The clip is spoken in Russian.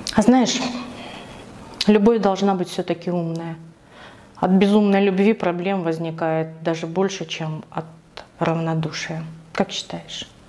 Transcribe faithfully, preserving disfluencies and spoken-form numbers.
А знаешь, любовь должна быть все-таки умная. От безумной любви проблем возникает даже больше, чем от равнодушия. Как считаешь?